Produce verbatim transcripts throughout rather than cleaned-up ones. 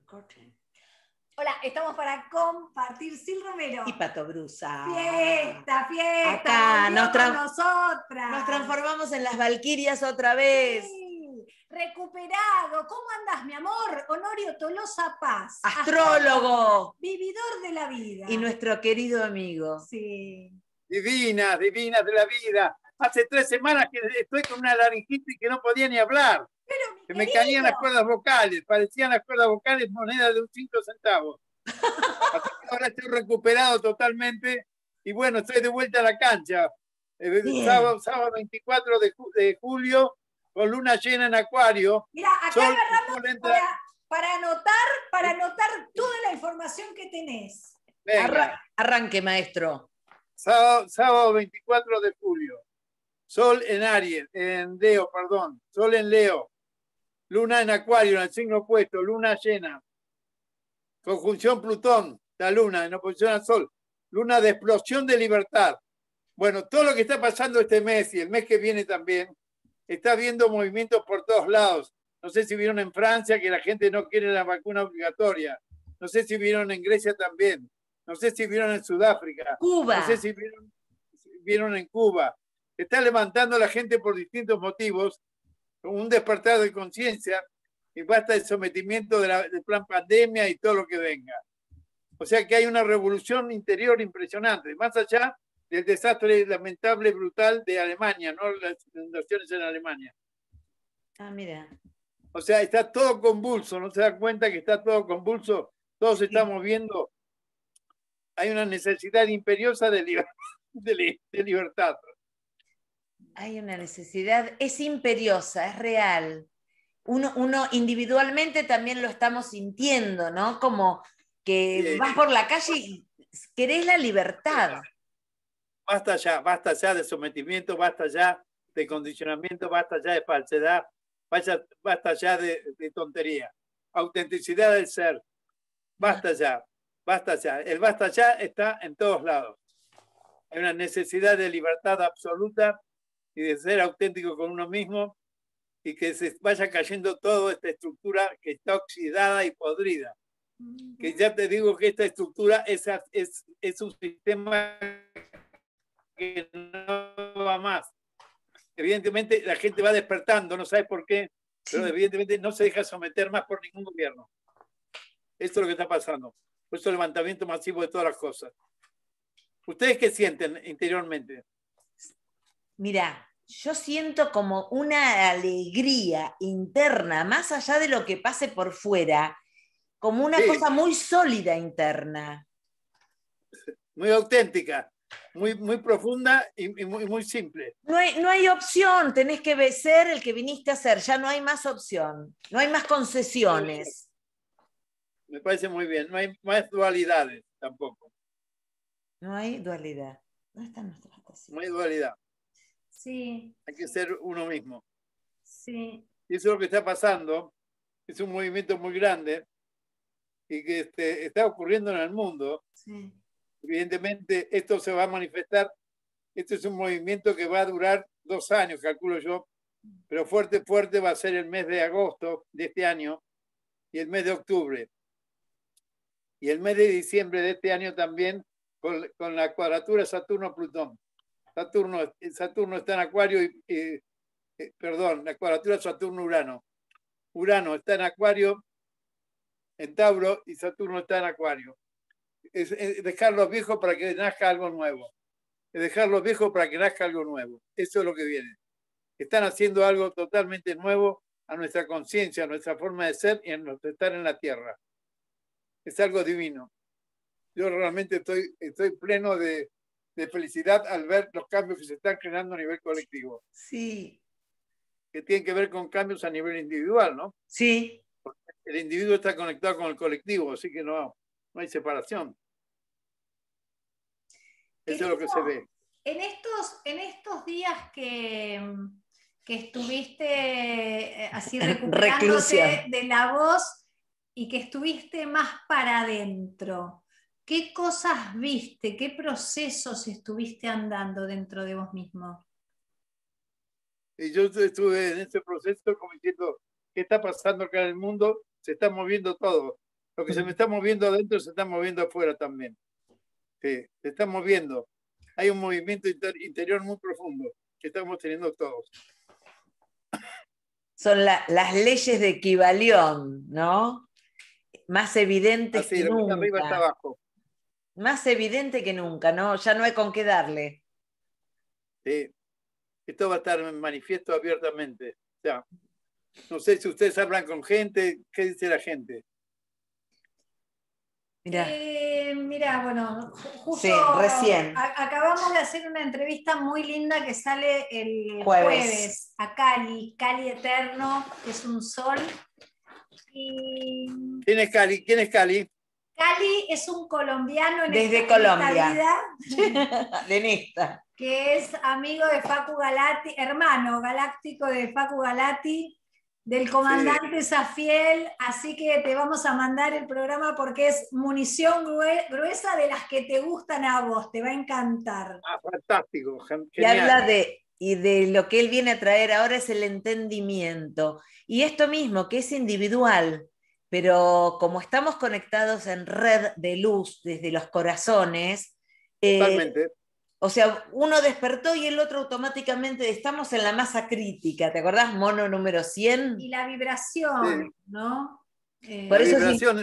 Corte. Hola, estamos para compartir Sil Romero. Y Pato Brusa. Fiesta, fiesta. Acá nos, tra nosotras. nos transformamos en las valquirias otra vez. Sí. Recuperado. ¿Cómo andás, mi amor? Honorio Tolosa Paz. Astrólogo. Astrólogo. Vividor de la vida. Y nuestro querido amigo. Sí. Divinas, divinas de la vida. Hace tres semanas que estoy con una laringitis que no podía ni hablar. Pero, mi que me querido. caían las cuerdas vocales, parecían las cuerdas vocales monedas de un cinco centavos. Así que ahora estoy recuperado totalmente y bueno, estoy de vuelta a la cancha. Eh, sábado, sábado veinticuatro de, ju de julio, con luna llena en Acuario. Mira, acá Sol, agarramos sol entra... para, para anotar, para anotar toda la información que tenés. Arra arranque, maestro. Sábado, sábado veinticuatro de julio. Sol en Aries, en Leo, perdón. Sol en Leo. Luna en Acuario, en el signo opuesto, luna llena. Conjunción Plutón, la luna, en oposición al Sol. Luna de explosión de libertad. Bueno, todo lo que está pasando este mes y el mes que viene también, está habiendo movimientos por todos lados. No sé si vieron en Francia que la gente no quiere la vacuna obligatoria. No sé si vieron en Grecia también. No sé si vieron en Sudáfrica. Cuba. No sé si vieron, vieron en Cuba. Está levantando la gente por distintos motivos, un despertar de conciencia y basta el sometimiento de la, del plan pandemia y todo lo que venga. O sea que hay una revolución interior impresionante, más allá del desastre lamentable, brutal de Alemania, ¿no? Las inundaciones en Alemania. Ah, mira. O sea, está todo convulso, ¿no se da cuenta que está todo convulso? Todos sí. Estamos viendo, hay una necesidad imperiosa de, liber, de, de libertad. Hay una necesidad, es imperiosa, es real. Uno, uno individualmente también lo estamos sintiendo, ¿no? Como que Sí. vas por la calle y querés la libertad. Basta ya, basta ya de sometimiento, basta ya de condicionamiento, basta ya de falsedad, basta, basta ya de, de tontería. Autenticidad del ser. Basta ya, basta ya. El basta ya está en todos lados. Hay una necesidad de libertad absoluta y de ser auténtico con uno mismo y que se vaya cayendo toda esta estructura que está oxidada y podrida. Uh-huh. Que ya te digo que esta estructura es, es, es un sistema que no va más. Evidentemente la gente va despertando, no sabe por qué, pero sí. Evidentemente no se deja someter más por ningún gobierno. Esto es lo que está pasando. Por eso el levantamiento masivo de todas las cosas. ¿Ustedes qué sienten interiormente? Mira, yo siento como una alegría interna, más allá de lo que pase por fuera, como una sí. cosa muy sólida interna. Muy auténtica, muy, muy profunda y, y muy, muy simple. No hay, no hay opción, tenés que ser el que viniste a ser, ya no hay más opción, no hay más concesiones. Me parece muy bien, no hay más dualidades tampoco. No hay dualidad. ¿Dónde están nuestras estaciones? No hay dualidad. Sí. Hay que ser uno mismo. Sí. Y eso es lo que está pasando. Es un movimiento muy grande y que este, está ocurriendo en el mundo. Sí. Evidentemente, esto se va a manifestar. Este es un movimiento que va a durar dos años, calculo yo. Pero fuerte, fuerte va a ser el mes de agosto de este año y el mes de octubre. Y el mes de diciembre de este año también con, con la cuadratura Saturno-Plutón. Saturno, Saturno está en Acuario y, eh, eh, perdón, la cuadratura Saturno-Urano. Urano está en Acuario, en Tauro, y Saturno está en Acuario. Es, es dejar los viejos para que nazca algo nuevo. Es dejar los viejos para que nazca algo nuevo. Eso es lo que viene. Están haciendo algo totalmente nuevo a nuestra conciencia, a nuestra forma de ser y a nuestro estar en la Tierra. Es algo divino. Yo realmente estoy, estoy pleno de, de felicidad al ver los cambios que se están creando a nivel colectivo. Sí. Que tienen que ver con cambios a nivel individual, ¿no? Sí. Porque el individuo está conectado con el colectivo, así que no, no hay separación. Eso es lo que se ve. En estos, en estos días que, que estuviste así recuperándote de la voz y que estuviste más para adentro, ¿qué cosas viste? ¿Qué procesos estuviste andando dentro de vos mismo? Y yo estuve en ese proceso como diciendo, ¿qué está pasando acá en el mundo? Se está moviendo todo. Lo que se me está moviendo adentro se está moviendo afuera también. Sí, se está moviendo. Hay un movimiento inter interior muy profundo que estamos teniendo todos. Son la, las leyes de Equivalión, ¿no? Más evidentes Así, que de nunca. arriba hasta abajo. Más evidente que nunca, ¿no? Ya no hay con qué darle. Sí. Esto va a estar en manifiesto abiertamente. O sea, no sé si ustedes hablan con gente, ¿qué dice la gente? Mira, eh, mira bueno, justo sí, recién. A, acabamos de hacer una entrevista muy linda que sale el jueves, jueves a Cali, Cali Eterno, que es un sol. Y... ¿Quién es Cali? ¿Quién es Cali? Cali es un colombiano en desde esta, Colombia. En esta vida, de Nesta. Que es amigo de Facu Galati, hermano galáctico de Facu Galati, del comandante sí. Safiel, así que te vamos a mandar el programa porque es munición gruesa de las que te gustan a vos, te va a encantar. Ah, fantástico, genial. Y habla de, y de lo que él viene a traer ahora es el entendimiento. Y esto mismo, que es individual, pero como estamos conectados en red de luz desde los corazones, totalmente. Eh, o sea, uno despertó y el otro automáticamente estamos en la masa crítica. ¿Te acordás? Mono número cien. Y la vibración, sí. ¿No? Eh, Por la eso vibración, sí.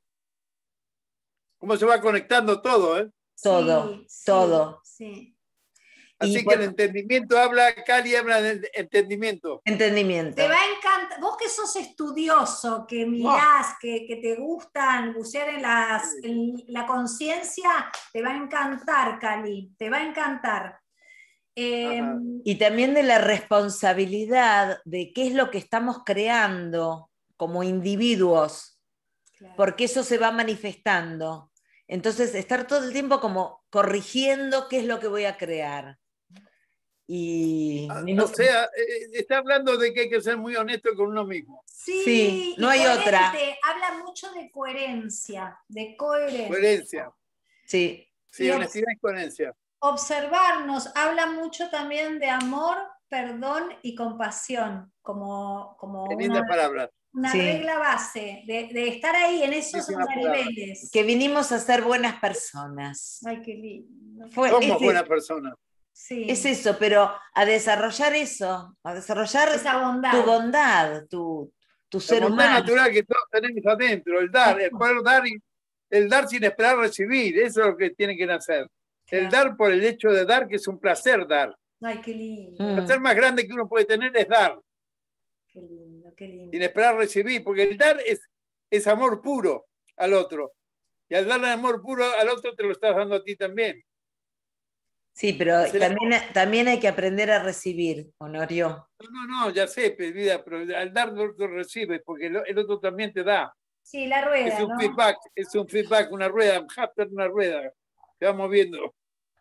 Cómo se va conectando todo, ¿eh? Todo, sí, todo. Sí. Así y que por... el entendimiento habla, Cali habla del entendimiento. Entendimiento. Te va a encantar, vos que sos estudioso, que mirás, oh. que, que te gustan bucear en, las, en la conciencia, te va a encantar, Cali, te va a encantar. Eh, y también de la responsabilidad de qué es lo que estamos creando como individuos, claro. Porque eso se va manifestando. Entonces, estar todo el tiempo como corrigiendo qué es lo que voy a crear. Y... O sea, eh, está hablando de que hay que ser muy honesto con uno mismo. Sí, sí no hay coherente. otra. Habla mucho de coherencia, de coherencia. Coherencia. Sí. Sí, y honestidad y coherencia. Observarnos, habla mucho también de amor, perdón y compasión, como, como Qué linda una, palabra. una sí. regla base, de, de estar ahí en esos niveles. Que vinimos a ser buenas personas. Ay, qué lindo. Fue, Somos ese, buenas personas. Sí. Es eso, pero a desarrollar eso, a desarrollar esa bondad. tu bondad, tu, tu ser humano. La bondad humano. natural que todos tenemos adentro, el dar, el poder dar, y, el dar sin esperar recibir, eso es lo que tiene que nacer. Claro. El dar por el hecho de dar, que es un placer dar. Ay, qué lindo. El placer más grande que uno puede tener es dar. Qué lindo, qué lindo. Sin esperar recibir, porque el dar es, es amor puro al otro. Y al darle amor puro al otro te lo estás dando a ti también. Sí, pero también, también hay que aprender a recibir, Honorio. No, no, no, ya sé, vida, pero al dar no lo recibes, porque el otro también te da. Sí, la rueda, es un ¿no? feedback, es un feedback, una rueda, un hámster, una rueda. Se va moviendo.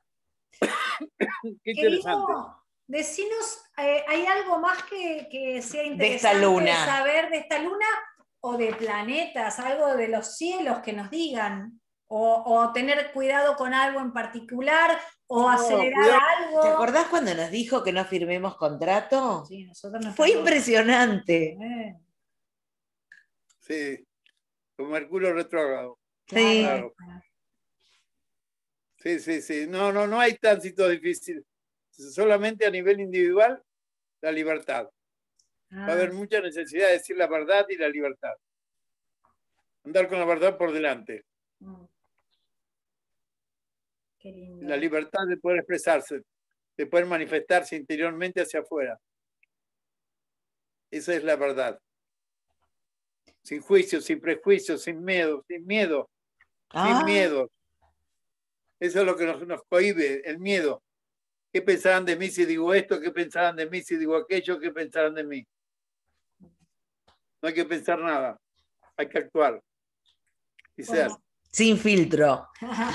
Qué interesante. Querido, decinos, eh, ¿hay algo más que, que sea interesante de esta luna. saber de esta luna o de planetas, algo de los cielos que nos digan? O, o tener cuidado con algo en particular, o no, acelerar cuidado. algo. ¿Te acordás cuando nos dijo que no firmemos contrato? Sí, nosotros nos Fue impresionante. Eh. Sí, con Mercurio retrógrado. Sí. Claro. Sí, sí, sí. No, no, no hay tránsito difícil. Solamente a nivel individual, la libertad. Ah. Va a haber mucha necesidad de decir la verdad y la libertad. Andar con la verdad por delante. Mm. Qué lindo. La libertad de poder expresarse, de poder manifestarse interiormente hacia afuera. Esa es la verdad. Sin juicio, sin prejuicio, sin miedo, sin miedo, ah. sin miedo. Eso es lo que nos, nos cohíbe, el miedo. ¿Qué pensarán de mí si digo esto? ¿Qué pensarán de mí si digo aquello? ¿Qué pensarán de mí? No hay que pensar nada. Hay que actuar. Y ser. Bueno, sin filtro.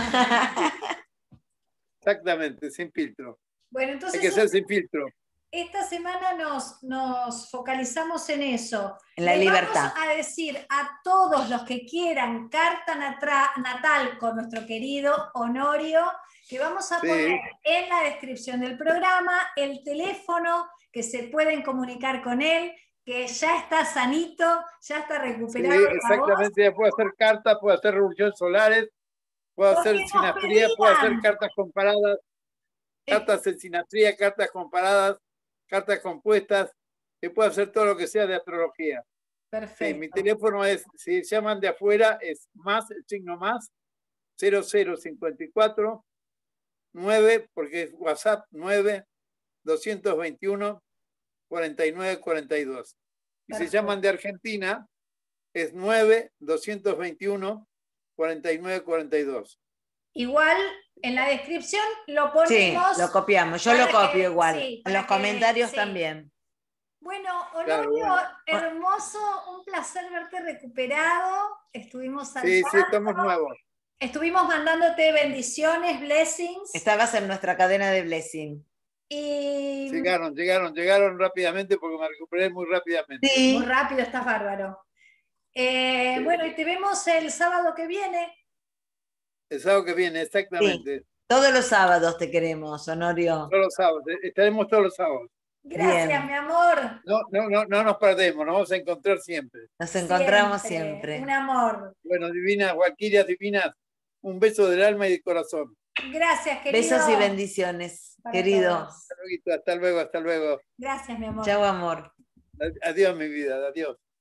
Exactamente, sin filtro. Bueno, entonces hay que ser sin filtro. Esta semana nos, nos focalizamos en eso. En la Le libertad. Vamos a decir a todos los que quieran carta natal con nuestro querido Honorio, que vamos a sí. poner en la descripción del programa el teléfono que se pueden comunicar con él, que ya está sanito, ya está recuperado. Sí, exactamente, puedo hacer cartas, puedo hacer revoluciones solares, puedo hacer sinastría, puedo hacer cartas comparadas, cartas en sinastría, cartas comparadas, cartas compuestas, que puedo hacer todo lo que sea de astrología. Perfecto. Sí, mi teléfono es, si llaman de afuera, es más, el signo más, cero cero cincuenta y cuatro, nueve, porque es WhatsApp, nueve, doscientos veintiuno, cuarenta y nueve, cuarenta y dos. Y si llaman de Argentina, es nueve, doscientos veintiuno, cuarenta y nueve, cuarenta y dos. Igual en la descripción lo ponemos. Sí, lo copiamos. Yo lo copio que, igual. Sí, en los que, comentarios sí. también. Bueno, Honorio, claro, bueno. hermoso, un placer verte recuperado. Estuvimos al Sí, sí, estamos nuevos. Estuvimos mandándote bendiciones, blessings. Estabas en nuestra cadena de blessing. Y... Llegaron, llegaron, llegaron rápidamente porque me recuperé muy rápidamente. Sí. Muy rápido, estás bárbaro. Eh, sí. Bueno, y te vemos el sábado que viene. El sábado que viene, exactamente. Sí. Todos los sábados te queremos, Honorio. Todos los sábados, estaremos todos los sábados. Gracias, Bien. mi amor. No, no, no, no nos perdemos, nos vamos a encontrar siempre. Nos encontramos siempre. siempre. Un amor. Bueno, divinas, Valquirias divinas, un beso del alma y del corazón. Gracias, querido. Besos y bendiciones, Para querido. Hasta luego, hasta luego, hasta luego. Gracias, mi amor. Chau, amor. Adiós, mi vida, adiós.